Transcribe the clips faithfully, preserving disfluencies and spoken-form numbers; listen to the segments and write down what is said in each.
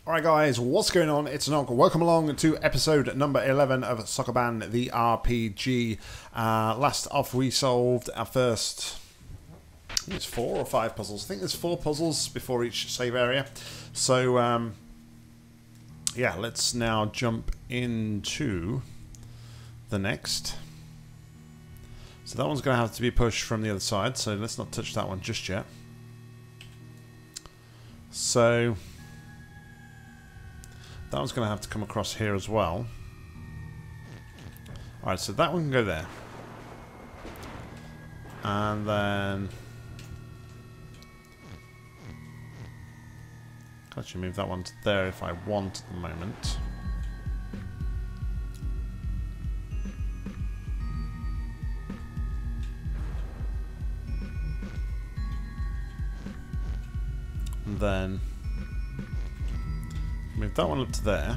Alright guys, what's going on? It's Nock. Welcome along to episode number eleven of Sokoban, the R P G. Uh, last off we solved our first, I think it's four or five puzzles. I think there's four puzzles before each save area. So, um, yeah, let's now jump into the next. So that one's going to have to be pushed from the other side, so let's not touch that one just yet. So that one's going to have to come across here as well. Alright, so that one can go there. And then I can actually move that one to there if I want at the moment. And then move that one up to there.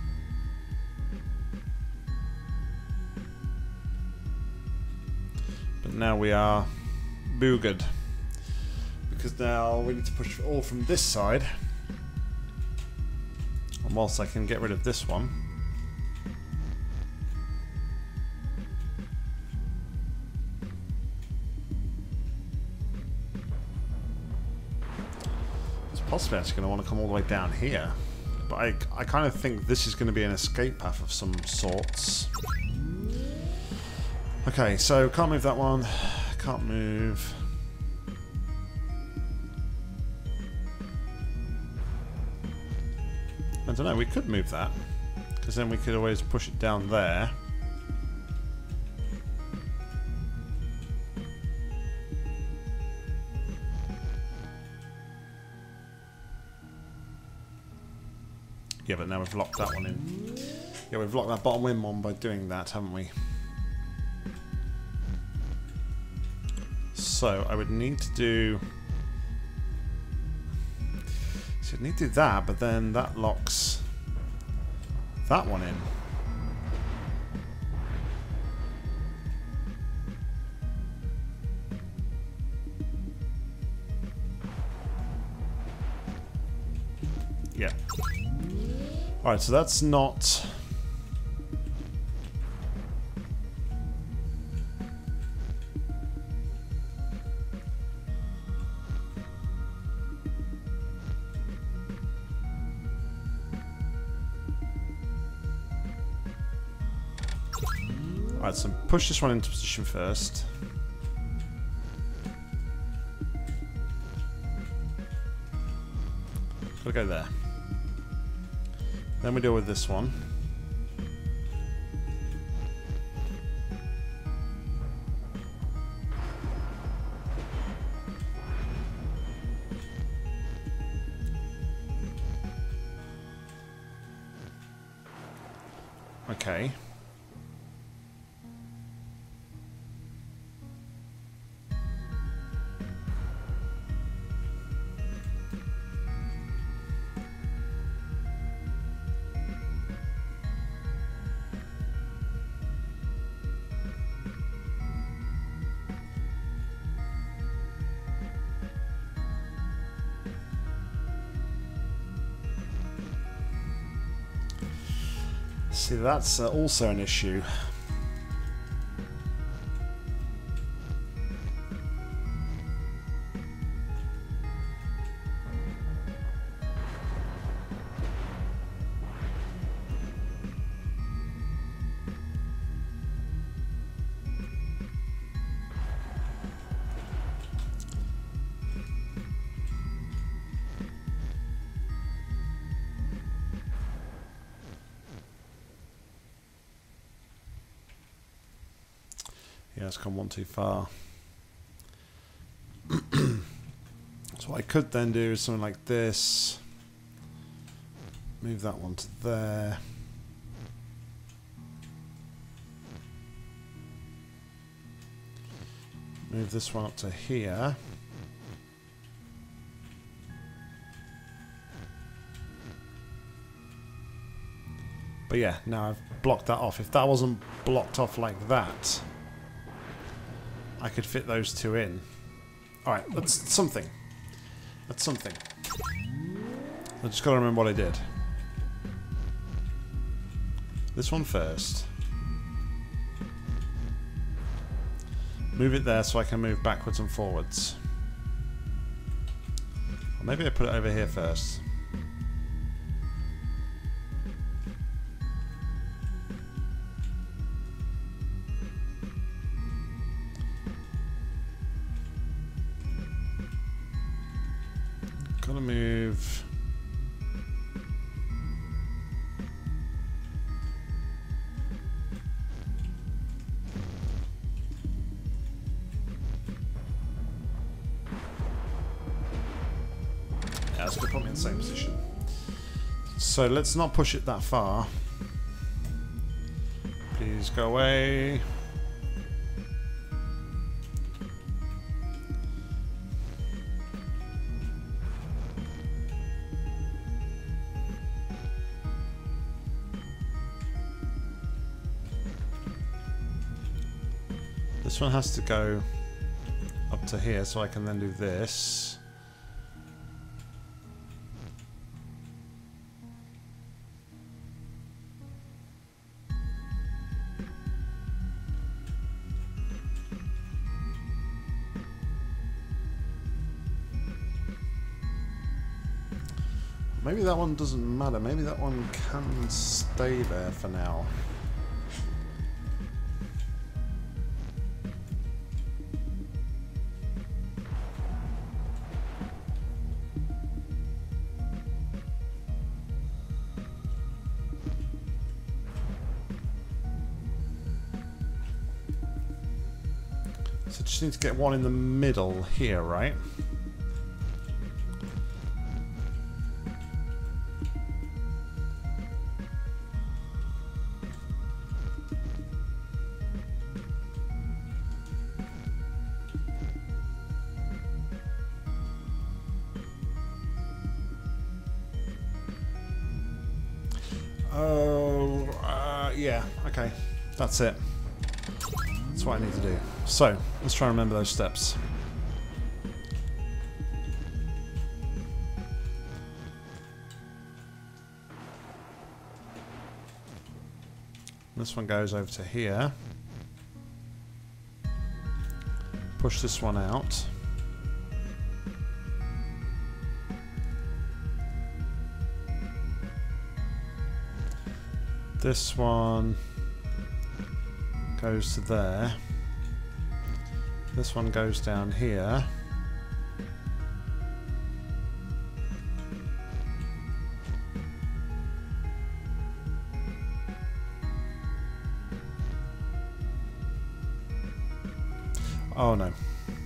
But now we are boogered. Because now we need to push all from this side. And whilst I can get rid of this one, it's possibly actually going to want to come all the way down here. But I, I kind of think this is going to be an escape path of some sorts. Okay, so can't move that one. Can't move. I don't know, we could move that. Because then we could always push it down there. Yeah, but now we've locked that one in. Yeah, we've locked that bottom wing one by doing that, haven't we? So, I would need to do... So, I'd need to do that, but then that locks that one in. Yeah. Alright, so that's not... Alright, so push this one into position first. Gotta go there. Then we deal with this one. Okay. See, that's uh, also an issue. Yeah, it's gone one too far. So what I could then do is something like this. Move that one to there. Move this one up to here. But yeah, now I've blocked that off. If that wasn't blocked off like that, I could fit those two in. Alright, that's something. That's something. I just gotta remember what I did. This one first. Move it there so I can move backwards and forwards. Or maybe I put it over here first. Gotta move. Yeah, it's gonna put me in the same position. So let's not push it that far. Please go away. This one has to go up to here, so I can then do this. Maybe that one doesn't matter. Maybe that one can stay there for now. So just need to get one in the middle here, right? Oh, uh, yeah, okay, that's it. That's what I need to do. So, let's try and remember those steps. This one goes over to here. Push this one out. This one goes to there. This one goes down here. Oh no.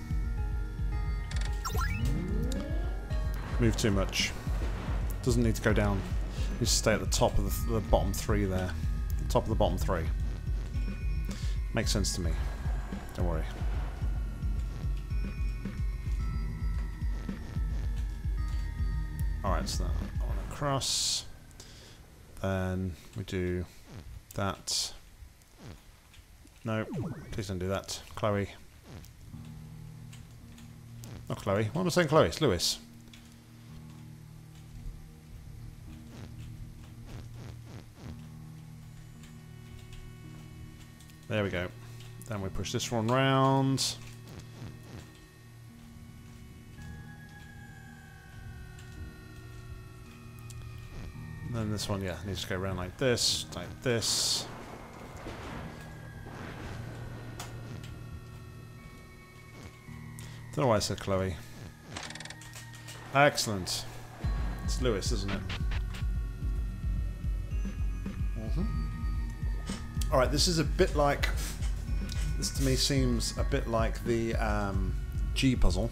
Move too much. Doesn't need to go down. Needs to stay at the top of the, the bottom three there. The top of the bottom three. Makes sense to me. Don't worry. Alright, so that one across. Then we do that. No, please don't do that. Chloe. Not Chloe. What am I saying, Chloe? It's Lewis. There we go. Then we push this one round. And then this one, yeah, needs to go around like this, like this. Don't know why I said Chloe. Excellent. It's Lewis, isn't it? Mm-hmm. Alright, this is a bit like... This to me seems a bit like the um, G puzzle.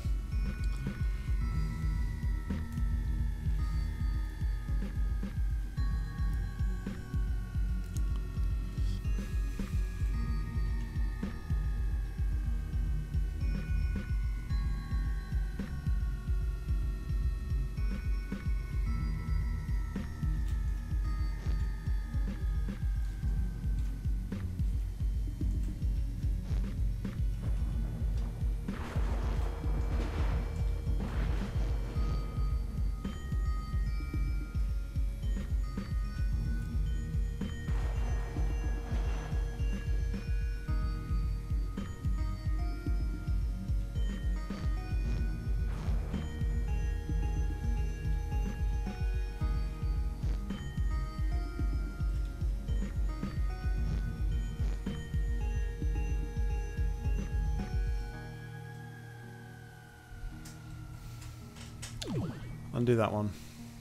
Undo that one.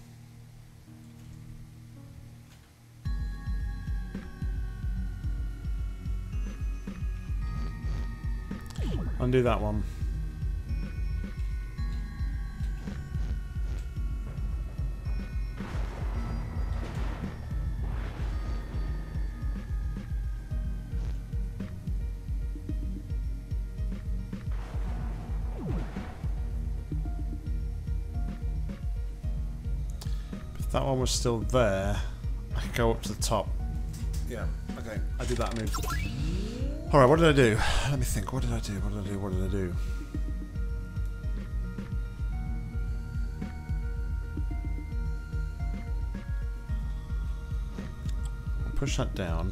Undo that one. If that one was still there, I could go up to the top. Yeah, okay, I did that move. Alright, what did I do? Let me think, what did I do? What did I do? What did I do? Push that down.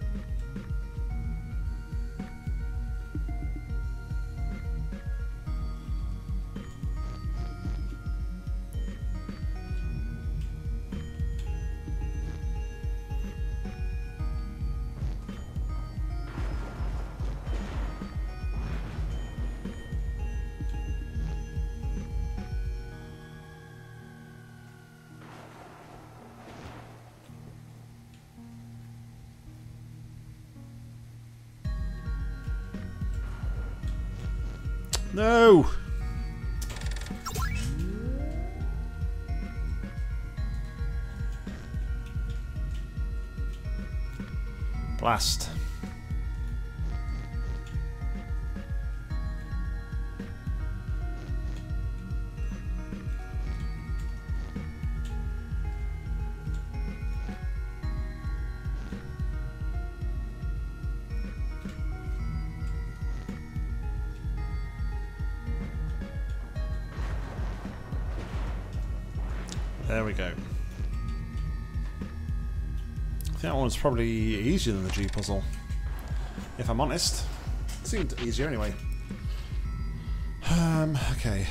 No! Blast. There we go. I think that one's probably easier than the G puzzle, if I'm honest. It seemed easier anyway. Um, okay.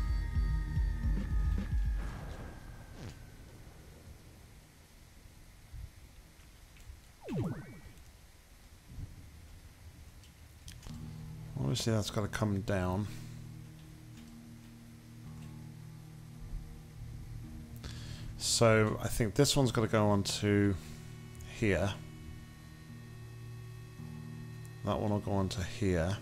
Obviously that's got to come down. So I think this one's got to go on to here. That one will go on to here.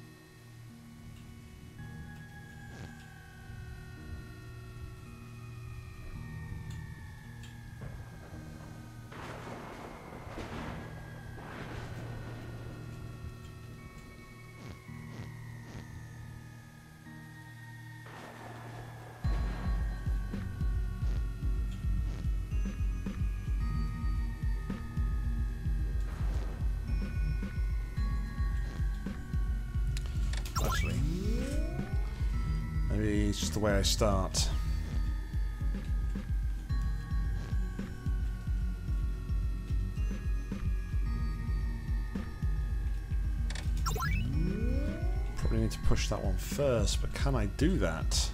Actually, maybe it's just the way I start. Probably need to push that one first, but can I do that?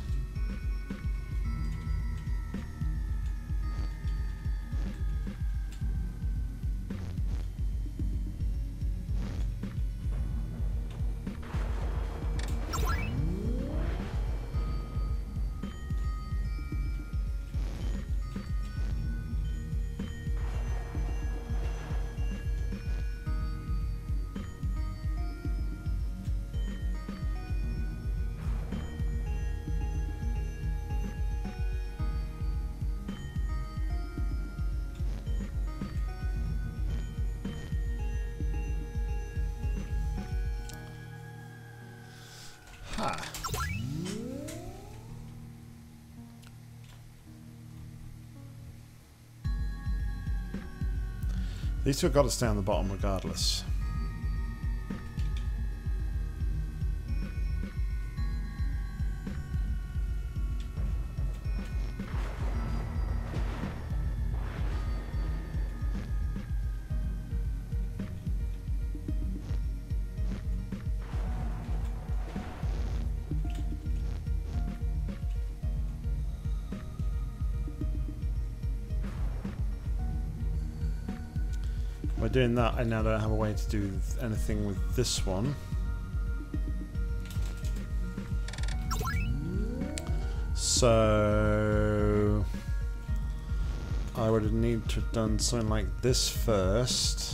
Ha. These two have got to stay on the bottom regardless. By doing that, I now don't have a way to do anything with this one. So I would need to have done something like this first.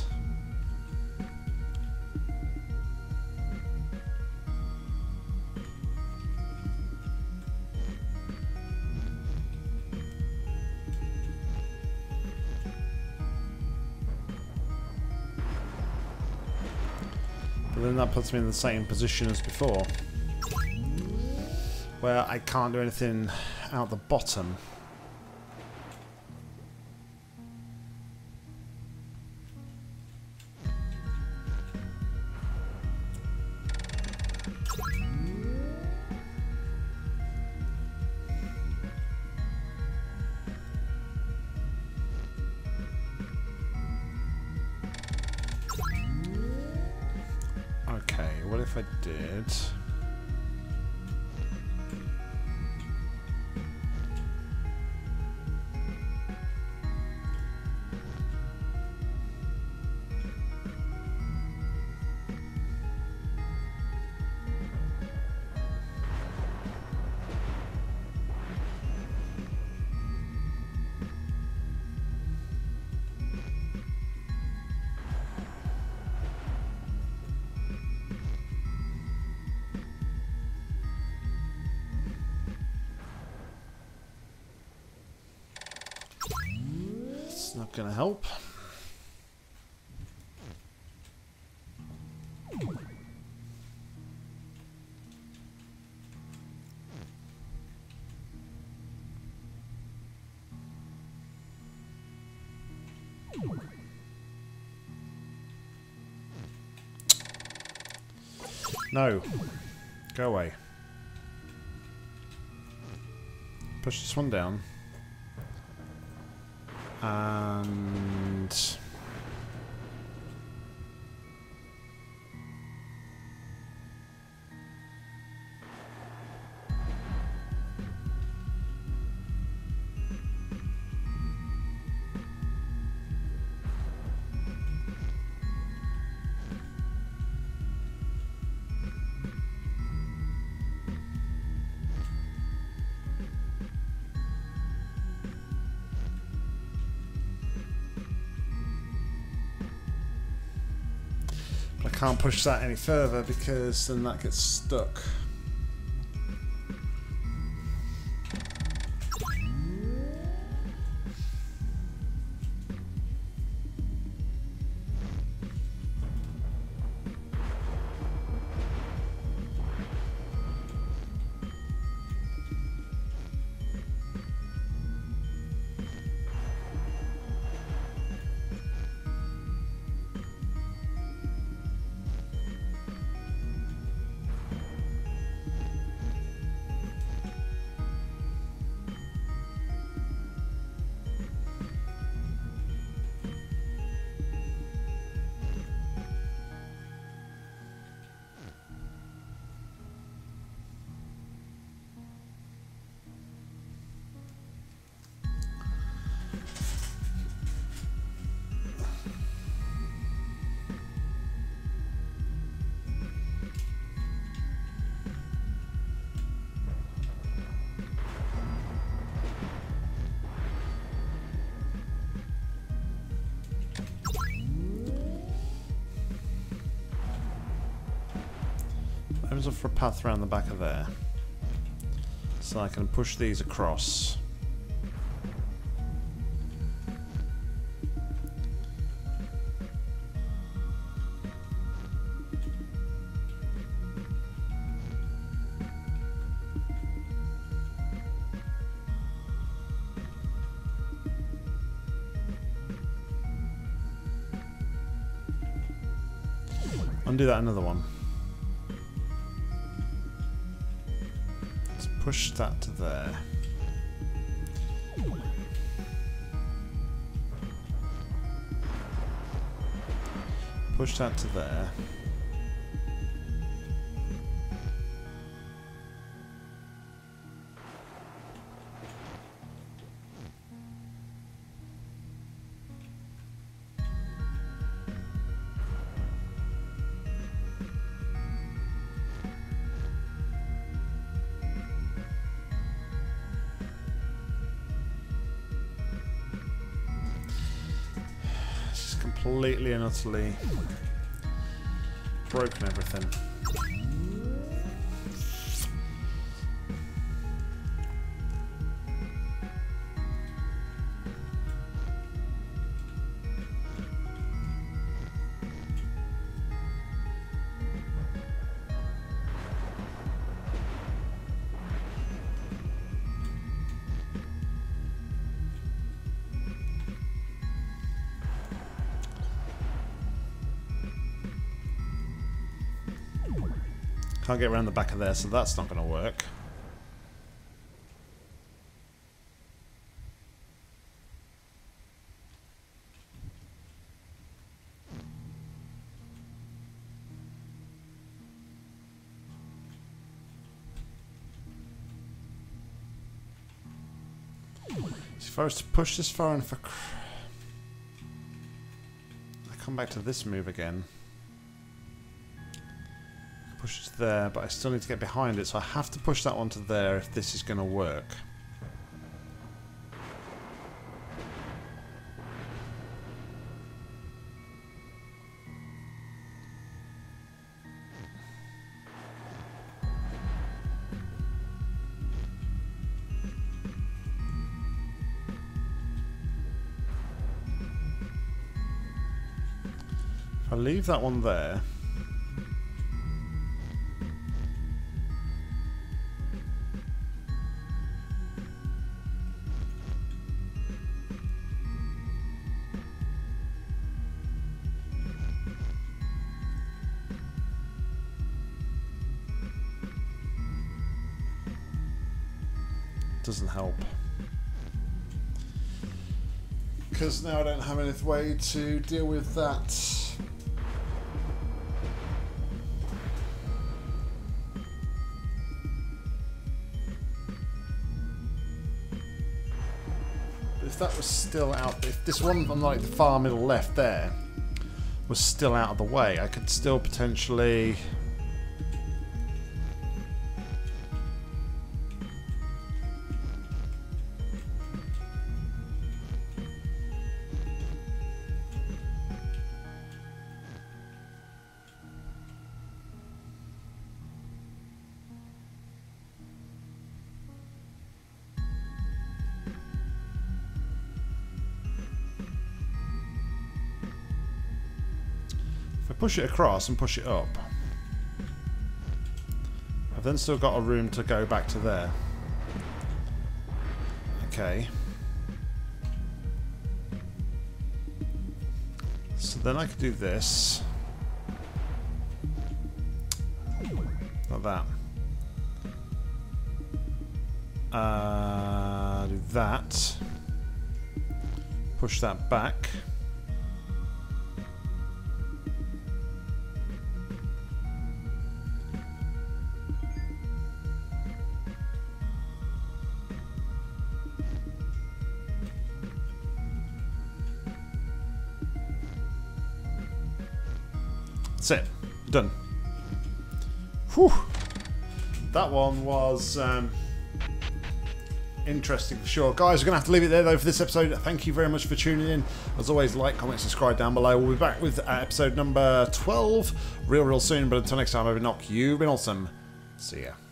But then that puts me in the same position as before, where I can't do anything out the bottom. Okay, what if I did... Not gonna help. No. Go away. Push this one down. And I can't push that any further because then that gets stuck. Opens up for a path around the back of there, so I can push these across. Undo that another one. Let's push that to there. Push that to there. completely and utterly broken everything. Can't get around the back of there, so that's not going to work. So if I was to push this far enough, I come back to this move again. Push it to there, but I still need to get behind it, so I have to push that one to there if this is going to work. If I leave that one there, doesn't help. Because now I don't have any way to deal with that. If that was still out, if this one on like the far middle left there was still out of the way, I could still potentially... push it across and push it up. I've then still got a room to go back to there. Okay. So then I could do this. Like that. Uh, do that. Push that back. That's it. Done. Whew. That one was um, interesting for sure. Guys, we're going to have to leave it there though for this episode. Thank you very much for tuning in. As always, like, comment, subscribe down below. We'll be back with uh, episode number twelve real, real soon. But until next time, I've been Nock. You've been awesome. See ya.